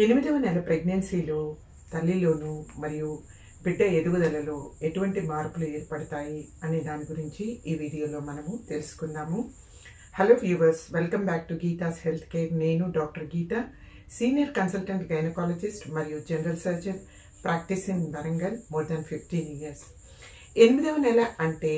8వ నెల ప్రెగ్నెన్సీలో తల్లిలోను మరియు బిడ్డ ఎదుగుదలలో ఎటువంటి మార్పులు ఏర్పడతాయి అనే దాని గురించి ఈ వీడియోలో మనము తెలుసుకుందాము. Hello viewers, welcome back to Geetha's health care. నేను doctor Geetha, senior consultant gynaecologist మరియు general surgeon, practising in Warangal more than 15 years. 8వ నెల అంటే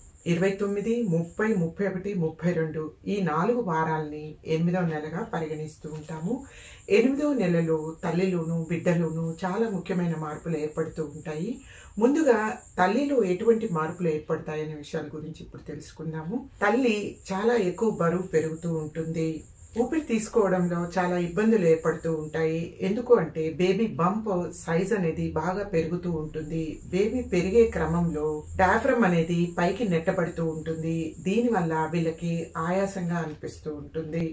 29, 30, 31, 32 ఈ 4 వారాలని 8వ నెలగా పరిగణిస్తూ ఉంటాము. 8వ నెలలో తల్లిలోను బిడ్డలోను చాలా ముఖ్యమైన మార్పులు ఏర్పడుతూ ఉంటాయి. ముందుగా తల్లిలో ఎటువంటి మార్పులు ఏర్పడతాయనే విషయాల గురించి ఇప్పుడు తెలుసుకుందాము. తల్లి చాలా ఎక్కువ బరువు పెరుగుతూ ఉంటుంది. ఊపిరి తీసుకోవడంలో చాలా ఇబ్బందులు ఏర్పడుతూ ఉంటాయి. ఎందుకు అంటే బేబీ బంప్ సైజ్ అనేది బాగా పెరుగుతూ ఉంటుంది. బేబీ పెరిగే క్రమంలో డయాఫ్రమ్ అనేది పైకి నెట్టబడుతూ ఉంటుంది. దీనివల్ల వీళ్ళకి ఆయాసంగా అనిపిస్తూ ఉంటుంది.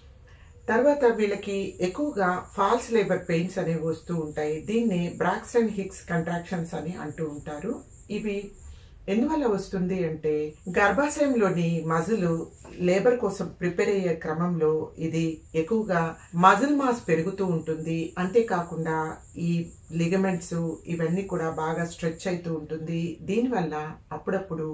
తర్వాత వీళ్ళకి ఎక్కువగా ఫాల్స్ లేబర్ పెయిన్స్ అనేవి వస్తూ ఉంటాయి. దీన్ని బ్రాక్స్టన్ హిక్స్ కంట్రాక్షన్స్ అని అంటూ ఉంటారు. ఇవి ఎందువల్ల వస్తుంది అంటే గర్భాశయంలోని మజిల్ లేబర్ కోసం ప్రిపేర్ అయ్యే క్రమంలో ఇది ఎక్కువగా మజిల్ మాస్ పెరుగుతూ ఉంటుంది. అంతేకాకుండా ఈ లిగమెంట్స్ ఇవన్నీ కూడా బాగా స్ట్రెచ్ అవుతూ ఉంటుంది. దీనివల్ల అప్పుడప్పుడు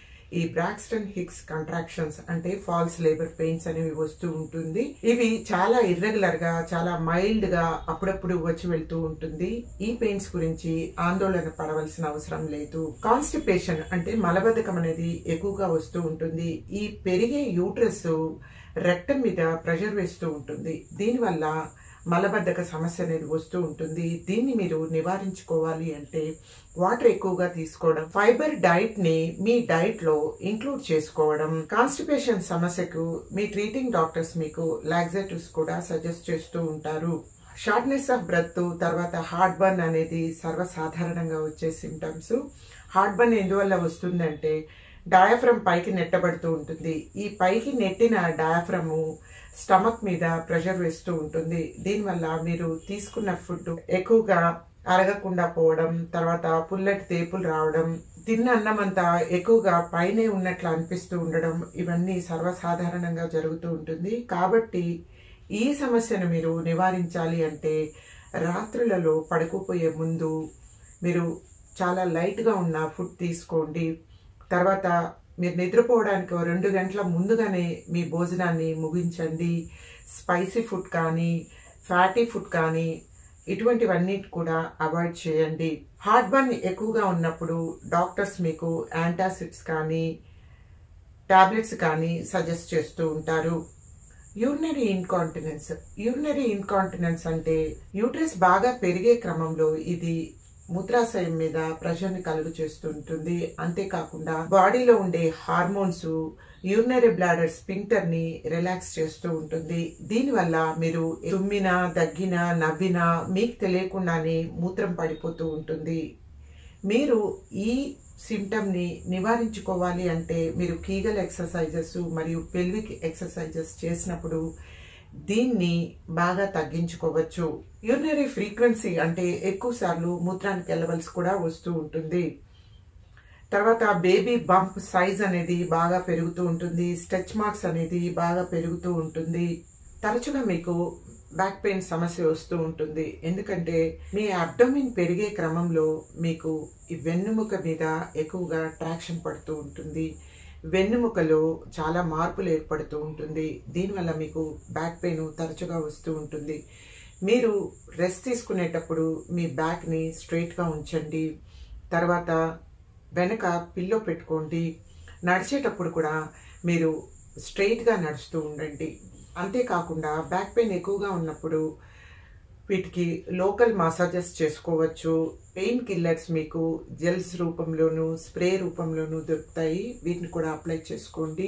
ఈ బ్రాక్స్టన్ హిక్స్ కంట్రాక్షన్స్ అంటే ఫాల్స్ లేబర్ పెయిన్స్ అనేవి వస్తూ ఉంటుంది. ఇవి చాలా ఇర్రెగ్యులర్ గా, చాలా మైల్డ్ గా అప్పుడప్పుడు వచ్చి వెళ్తూ ఉంటుంది. ఈ పెయిన్స్ గురించి ఆందోళన పడవలసిన అవసరం లేదు. కాన్స్టిపేషన్ అంటే మలబద్ధకం అనేది ఎక్కువగా వస్తూ ఉంటుంది. ఈ పెరిగే యూట్రస్ రెక్టం మీద ప్రెషర్ వేస్తూ ఉంటుంది. దీనివల్ల మలబద్ధక సమస్య అనేది వస్తూ ఉంటుంది. దీన్ని మీరు నివారించుకోవాలి అంటే వాటర్ ఎక్కువగా తీసుకోవడం, ఫైబర్ డైట్ ని మీ డైట్ లో ఇంక్లూడ్ చేసుకోవడం. కాన్స్టిపేషన్ సమస్యకు మీ ట్రీటింగ్ డాక్టర్స్ మీకు లాక్సేటివ్స్ కూడా సజెస్ట్ చేస్తూ ఉంటారు. షార్ట్నెస్ ఆఫ్ బ్రెత్, తర్వాత హార్ట్ బర్న్ అనేది సర్వసాధారణంగా వచ్చే సిమ్టమ్స్. హార్ట్ బర్న్ ఎందువల్ల వస్తుందంటే డయాఫ్రమ్ పైకి నెట్టబడుతూ ఉంటుంది. ఈ పైకి నెట్టిన డయాఫ్రమ్ స్టమక్ మీద ప్రెషర్ వేస్తూ ఉంటుంది. దీనివల్ల మీరు తీసుకున్న ఫుడ్ ఎక్కువగా అరగకుండా పోవడం, తర్వాత పుల్లటి తేపులు రావడం, తిన్న అన్నం అంతా ఎక్కువగా పైనే ఉన్నట్లు అనిపిస్తూ ఉండడం, ఇవన్నీ సర్వసాధారణంగా జరుగుతూ ఉంటుంది. కాబట్టి ఈ సమస్యను మీరు నివారించాలి అంటే రాత్రులలో పడుకోపోయే ముందు మీరు చాలా లైట్గా ఉన్న ఫుడ్ తీసుకోండి. తర్వాత మీరు నిద్రపోవడానికి 2 గంటల ముందుగానే మీ భోజనాన్ని ముగించండి. స్పైసీ ఫుడ్ కానీ, ఫ్యాటీ ఫుడ్ కానీ ఇటువంటివన్నీ కూడా అవాయిడ్ చేయండి. హార్ట్ బర్న్ ఎక్కువగా ఉన్నప్పుడు డాక్టర్స్ మీకు యాంటాసిడ్స్ కానీ టాబ్లెట్స్ కానీ సజెస్ట్ చేస్తూ ఉంటారు. యూరినరీ ఇన్కాంటినెన్స్ అంటే యూట్రస్ బాగా పెరిగే క్రమంలో ఇది మూత్రాశయం మీద ప్రెషర్ ని కలుగు చేస్తుంటుంది. అంతేకాకుండా బాడీలో ఉండే హార్మోన్స్ యూరినరీ బ్లాడర్ స్పింక్టర్ ని రిలాక్స్ చేస్తూ ఉంటుంది. దీనివల్ల మీరు తుమ్మినా, దగ్గినా, నవ్వినా మీకు తెలియకుండానే మూత్రం పడిపోతూ ఉంటుంది. మీరు ఈ సిమ్టమ్ ని నివారించుకోవాలి అంటే మీరు కీగల్ ఎక్సర్సైజెస్ మరియు పెల్విక్ ఎక్సర్సైజెస్ చేసినప్పుడు దీన్ని బాగా తగ్గించుకోవచ్చు. యూరినరీ ఫ్రీక్వెన్సీ అంటే ఎక్కువ సార్లు మూత్రానికి వెళ్ళవలసి కూడా వస్తూ ఉంటుంది. తర్వాత బేబీ బంప్ సైజ్ అనేది బాగా పెరుగుతూ ఉంటుంది. స్ట్రెచ్ మార్క్స్ అనేది బాగా పెరుగుతూ ఉంటుంది. తరచుగా మీకు బ్యాక్ పెయిన్ సమస్య వస్తూ ఉంటుంది. ఎందుకంటే మీ అబ్డోమిన్ పెరిగే క్రమంలో మీకు ఈ వెన్నుముక మీద ఎక్కువగా ట్రాక్షన్ పడుతూ ఉంటుంది. వెన్నుముకలో చాలా మార్పులు ఏర్పడుతూ ఉంటుంది. దీనివల్ల మీకు బ్యాక్ పెయిన్ తరచుగా వస్తూ ఉంటుంది. మీరు రెస్ట్ తీసుకునేటప్పుడు మీ బ్యాక్ని స్ట్రైట్గా ఉంచండి. తర్వాత వెనక పిల్లో పెట్టుకోండి. నడిచేటప్పుడు కూడా మీరు స్ట్రైట్గా నడుస్తూ ఉండండి. అంతేకాకుండా బ్యాక్ పెయిన్ ఎక్కువగా ఉన్నప్పుడు వీటికి లోకల్ మసాజెస్ చేసుకోవచ్చు. పెయిన్ కిల్లర్స్ మీకు జెల్స్ రూపంలోను, స్ప్రే రూపంలోను దొరుకుతాయి. వీటిని కూడా అప్లై చేసుకోండి.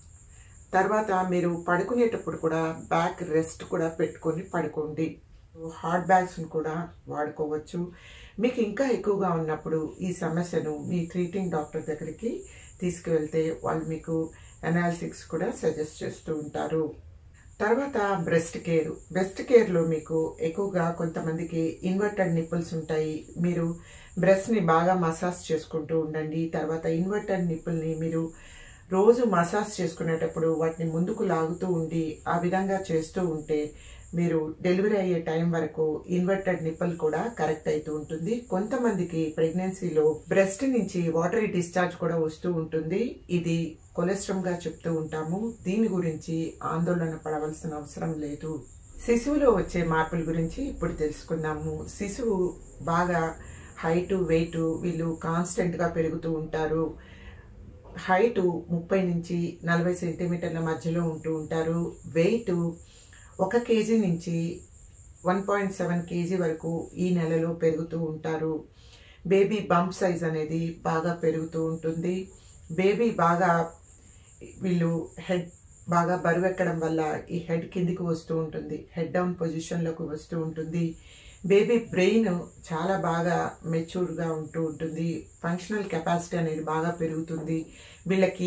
తర్వాత మీరు పడుకునేటప్పుడు కూడా బ్యాక్ రెస్ట్ కూడా పెట్టుకొని పడుకోండి. హాట్ బ్యాగ్స్ని కూడా వాడుకోవచ్చు. మీకు ఇంకా ఎక్కువగా ఉన్నప్పుడు ఈ సమస్యను మీ ట్రీటింగ్ డాక్టర్ దగ్గరికి తీసుకువెళ్తే వాళ్ళు మీకు అనాలిసిక్స్ కూడా సజెస్ట్ చేస్తూ ఉంటారు. తర్వాత బ్రెస్ట్ కేర్లో మీకు ఎక్కువగా కొంతమందికి ఇన్వర్టెడ్ నిప్పుల్స్ ఉంటాయి. మీరు బ్రెస్ట్ని బాగా మసాజ్ చేసుకుంటూ ఉండండి. తర్వాత ఇన్వర్టెడ్ నిప్పుల్ని మీరు రోజు మసాజ్ చేసుకునేటప్పుడు వాటిని ముందుకు లాగుతూ ఉండి ఆ విధంగా చేస్తూ ఉంటే మీరు డెలివరీ అయ్యే టైం వరకు ఇన్వర్టెడ్ నిప్పల్ కూడా కరెక్ట్ అవుతూ ఉంటుంది. కొంతమందికి ప్రెగ్నెన్సీలో బ్రెస్ట్ నుంచి వాటరీ డిశ్చార్జ్ కూడా వస్తూ ఉంటుంది. ఇది కొలెస్ట్రాల్ గా చెప్తూ ఉంటాము. దీని గురించి ఆందోళన పడవలసిన అవసరం లేదు. శిశువులో వచ్చే మార్పుల గురించి ఇప్పుడు తెలుసుకుందాము. శిశువు బాగా హైట్ వెయిట్ వీళ్ళు కాన్స్టెంట్ గా పెరుగుతూ ఉంటారు. హైట్ 30 నుంచి 40 సెంటీమీటర్ల మధ్యలో ఉంటూ ఉంటారు. వెయిట్ 1 కేజీ నుంచి 1.7 కేజీ వరకు ఈ నెలలో పెరుగుతూ ఉంటారు. బేబీ బంప్ సైజ్ అనేది బాగా పెరుగుతూ ఉంటుంది. బేబీ బాగా వీళ్ళు హెడ్ బాగా బరువెక్కడం వల్ల ఈ హెడ్ కిందికి వస్తూ ఉంటుంది. హెడ్ డౌన్ పొజిషన్లోకి వస్తూ ఉంటుంది. బేబీ బ్రెయిన్ చాలా బాగా మెచ్యూర్డ్గా ఉంటూ ఉంటుంది. ఫంక్షనల్ కెపాసిటీ అనేది బాగా పెరుగుతుంది. వీళ్ళకి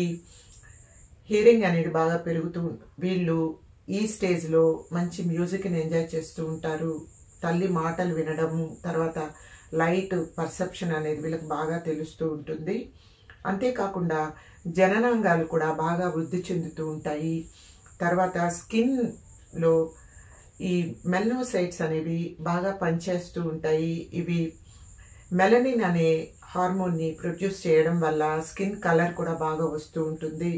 హియరింగ్ అనేది బాగా పెరుగుతూ వీళ్ళు ఈ స్టేజ్లో మంచి మ్యూజిక్ని ఎంజాయ్ చేస్తూ ఉంటారు. తల్లి మాటలు వినడము, తర్వాత లైట్ పర్సెప్షన్ అనేది వీళ్ళకి బాగా తెలుస్తూ ఉంటుంది. అంతేకాకుండా జననాంగాలు కూడా బాగా వృద్ధి చెందుతూ ఉంటాయి. తర్వాత స్కిన్లో ఈ మెలనోసైట్స్ అనేవి బాగా పనిచేస్తూ ఉంటాయి. ఇవి మెలనిన్ అనే హార్మోన్ని ప్రొడ్యూస్ చేయడం వల్ల స్కిన్ కలర్ కూడా బాగా వస్తూ ఉంటుంది.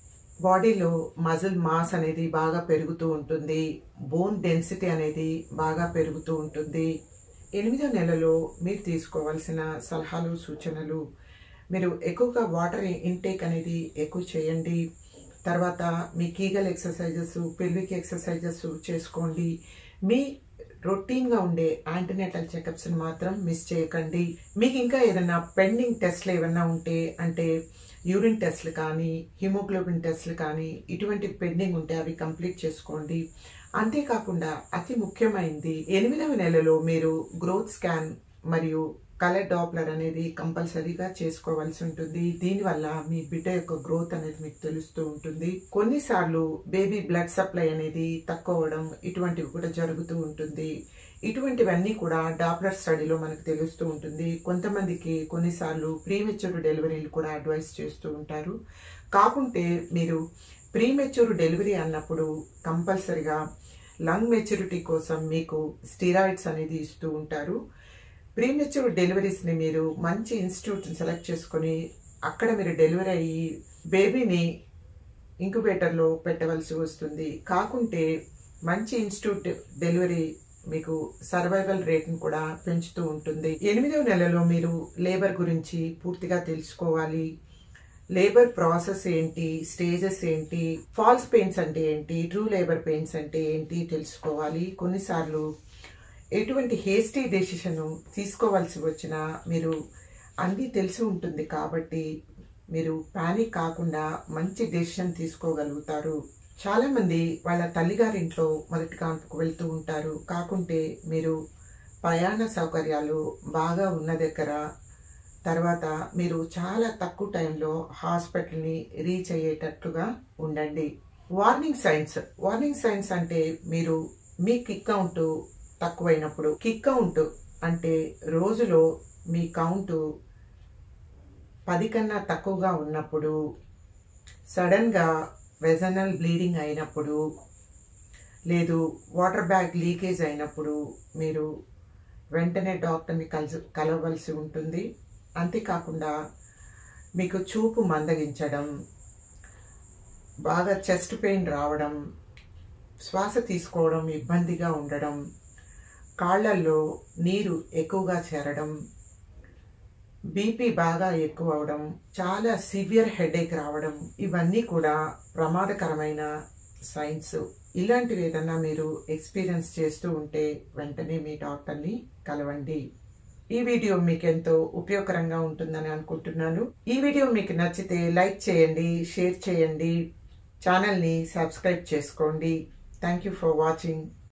బాడీలో మజిల్ మాస్ అనేది బాగా పెరుగుతూ ఉంటుంది. బోన్ డెన్సిటీ అనేది బాగా పెరుగుతూ ఉంటుంది. 8వ నెలలో మీరు తీసుకోవాల్సిన సలహాలు సూచనలు, మీరు ఎక్కువగా వాటర్ ఇంటేక్ అనేది ఎక్కువ చేయండి. తర్వాత మీ కీగల్ ఎక్సర్సైజెస్, పెల్విక్ ఎక్సర్సైజెస్ చేసుకోండి. మీ రొటీన్గా ఉండే యాంటీనేటల్ చెకప్స్ని మాత్రం మిస్ చేయకండి. మీకు ఇంకా ఏదైనా పెండింగ్ టెస్ట్లు ఏమన్నా ఉంటే, అంటే యూరిన్ టెస్ట్లు కానీ హిమోగ్లోబిన్ టెస్ట్లు కానీ ఇటువంటి పెండింగ్ ఉంటే అవి కంప్లీట్ చేసుకోండి. అంతేకాకుండా అతి ముఖ్యమైనది 8వ నెలలో మీరు గ్రోత్ స్కాన్ మరియు కలర్ డాప్లర్ అనేది కంపల్సరీగా చేసుకోవాల్సి ఉంటుంది. దీనివల్ల మీ బిడ్డ యొక్క గ్రోత్ అనేది మీకు తెలుస్తూ ఉంటుంది. కొన్నిసార్లు బేబీ బ్లడ్ సప్లై అనేది తక్కువ అవడం ఇటువంటివి కూడా జరుగుతూ ఉంటుంది. ఇటువంటివన్నీ కూడా డాప్లర్ స్టడీలో మనకు తెలుస్తూ ఉంటుంది. కొంతమందికి కొన్నిసార్లు ప్రీమెచ్యూర్ డెలివరీలు కూడా అడ్వైస్ చేస్తూ ఉంటారు. కాకుంటే మీరు ప్రీమెచ్యూర్ డెలివరీ అన్నప్పుడు కంపల్సరిగా లంగ్ మెచ్యూరిటీ కోసం మీకు స్టీరాయిడ్స్ అనేది ఇస్తూ ఉంటారు. ప్రీమెచ్యూర్ డెలివరీస్ని మీరు మంచి ఇన్స్టిట్యూట్ని సెలెక్ట్ చేసుకొని అక్కడ మీరు డెలివరీ అయ్యి బేబీని ఇంక్యుబేటర్లో పెట్టవలసి వస్తుంది. కాకుంటే మంచి ఇన్స్టిట్యూట్ డెలివరీ మీకు సర్వైవల్ రేట్ని కూడా పెంచుతూ ఉంటుంది. 8వ నెలలో మీరు లేబర్ గురించి పూర్తిగా తెలుసుకోవాలి. లేబర్ ప్రాసెస్ ఏంటి, స్టేజెస్ ఏంటి, ఫాల్స్ పెయిన్స్ అంటే ఏంటి, ట్రూ లేబర్ పెయిన్స్ అంటే ఏంటి తెలుసుకోవాలి. కొన్నిసార్లు ఎటువంటి హేస్టీ డెసిషన్ తీసుకోవాల్సి వచ్చినా మీరు అన్నీ తెలిసి ఉంటుంది కాబట్టి మీరు పానిక్ కాకుండా మంచి డెసిషన్ తీసుకోగలుగుతారు. చాలామంది వాళ్ళ తల్లిగారింట్లో మొదటి కాన్పుకు వెళ్తూ ఉంటారు. కాకుంటే మీరు ప్రయాణ సౌకర్యాలు బాగా ఉన్న దగ్గర, తర్వాత మీరు చాలా తక్కువ టైంలో హాస్పిటల్ని రీచ్ అయ్యేటట్లుగా ఉండండి. వార్నింగ్ సైన్స్ అంటే మీరు మీ కిక్ కౌంట్ తక్కువైనప్పుడు, కిక్ కౌంట్ అంటే రోజులో మీ కౌంట్ 10 కన్నా తక్కువగా ఉన్నప్పుడు, సడన్గా వెజనల్ బ్లీడింగ్ అయినప్పుడు, లేదు వాటర్ బ్యాగ్ లీకేజ్ అయినప్పుడు మీరు వెంటనే డాక్టర్ని కలవలసి ఉంటుంది. అంతేకాకుండా మీకు చూపు మందగించడం, బాగా చెస్ట్ పెయిన్ రావడం, శ్వాస తీసుకోవడం ఇబ్బందిగా ఉండడం, కాళ్లల్లో నీరు ఎక్కువగా చేరడం, బీపీ బాగా ఎక్కువ అవడం, చాలా సివియర్ హెడేక్ రావడం, ఇవన్నీ కూడా ప్రమాదకరమైన సైన్స్. ఇలాంటివి ఏదన్నా మీరు ఎక్స్పీరియన్స్ చేస్తూ ఉంటే వెంటనే మీ డాక్టర్ని కలవండి. ఈ వీడియో మీకు ఎంతో ఉపయోగకరంగా ఉంటుందని అనుకుంటున్నాను. ఈ వీడియో మీకు నచ్చితే లైక్ చేయండి, షేర్ చేయండి, ఛానల్ని సబ్స్క్రైబ్ చేసుకోండి. Thank you for watching.